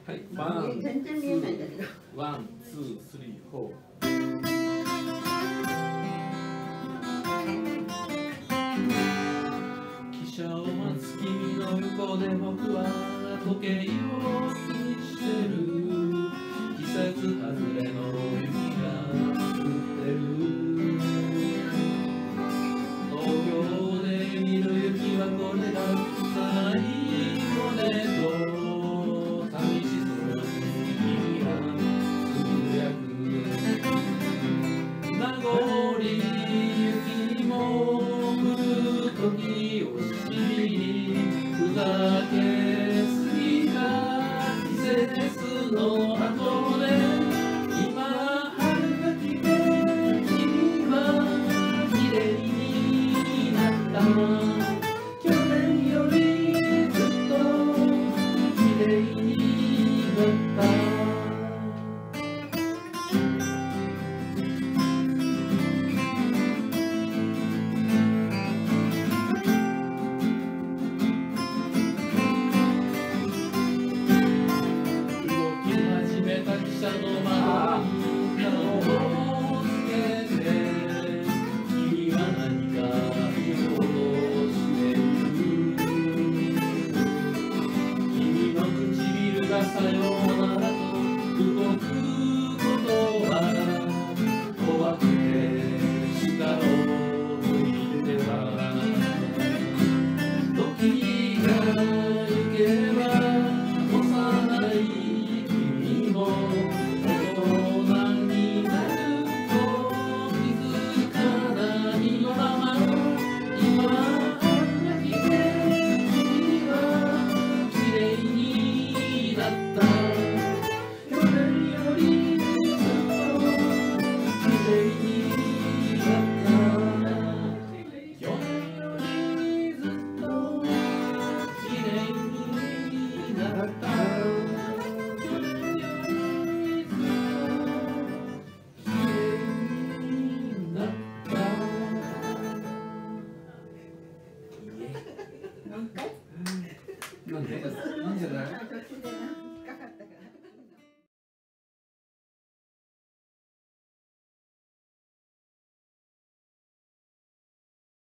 はい、ワン、 全然見えないんだけど。 ワン、ツー、スリー、フォー。汽車を待つ君の横で僕は時計を気にしてる。季節外れの雪が降ってる。東京で見る雪はこれが最後ねと寂しそうに君がつぶやく。名残雪も降る時を知り、ふざけすぎた季節の後で今春が来て君は綺麗になった。去年よりずっと綺麗になった。汽車の窓に顔をつけて君は何か言おうとしている。君の唇がさようならと動くことは怖くて下を向いてた。時が行けば幼い君もなんで？いいんじゃない？